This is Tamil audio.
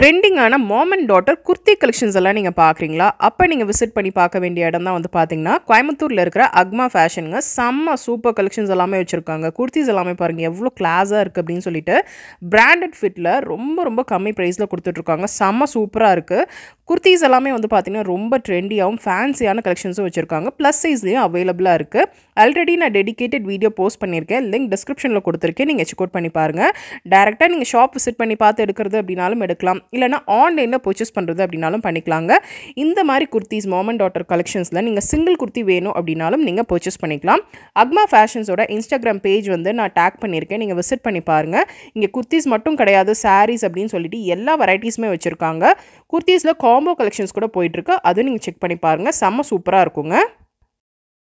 ட்ரெண்டிங்கான mom and daughter kurti collections எல்லாம் நீங்கள் பார்க்குறீங்களா? அப்போ நீங்கள் விசிட் பண்ணி பார்க்க வேண்டிய இடம் தான் வந்து பார்த்தீங்கன்னா கோயம்புத்தூரில் இருக்கிற அக்மா ஃபேஷனுங்க. செம்ம சூப்பர் கலெக்ஷன்ஸ் எல்லாமே வச்சுருக்காங்க. குர்த்திஸ் எல்லாமே பாருங்கள் எவ்வளோ கிளாஸாக இருக்குது அப்படின்னு சொல்லிட்டு பிராண்டட் ஃபிட்டில் ரொம்ப ரொம்ப கம்மி ப்ரைஸில் கொடுத்துட்ருக்காங்க. செம்ம சூப்பராக இருக்குது. குர்த்திஸ் எல்லாமே வந்து பார்த்தீங்கன்னா ரொம்ப ட்ரெண்டியாகவும் ஃபேன்சியான கலெக்ஷன்ஸும் வச்சுருக்காங்க. ப்ளஸ் சைஸ்லேயும் அவைலபிளாக இருக்குது. ஆல்ரெடி நான் டெடிகேட்டட் வீடியோ போஸ்ட் பண்ணியிருக்கேன். லிங்க் டிஸ்கிரிப்ஷனில் கொடுத்துருக்கேன். நீங்கள் செக் அவுட் பண்ணி பாருங்கள். டேரெக்டாக நீங்கள் ஷாப் விசிட் பண்ணி பார்த்து எடுக்கிறது அப்படின்னாலும் எடுக்கலாம். இல்லைனா ஆன்லைனில் பர்ச்சேஸ் பண்ணுறது அப்படின்னாலும் பண்ணிக்கலாங்க. இந்த மாதிரி குர்த்திஸ் மாம் அண்ட் டாட்டர் கலெக்ஷன்ஸில் நீங்கள் சிங்கிள் குர்த்தி வேணும் அப்படின்னாலும் நீங்கள் பர்ச்சேஸ் பண்ணிக்கலாம். அக்மா ஃபேஷன்ஸோட இன்ஸ்டாகிராம் பேஜ் வந்து நான் டேக் பண்ணியிருக்கேன். நீங்கள் விசிட் பண்ணி பாருங்கள். இங்கே குர்த்திஸ் மட்டும் கிடையாது, சாரீஸ் அப்படின்னு சொல்லிட்டு எல்லா வெரைட்டிஸுமே வச்சுருக்காங்க. குர்த்திஸில் காம்போ கலெக்ஷன்ஸ் கூட போயிட்டுருக்கு. அதுவும் நீங்கள் செக் பண்ணி பாருங்கள். செம்ம சூப்பராக இருக்குங்க.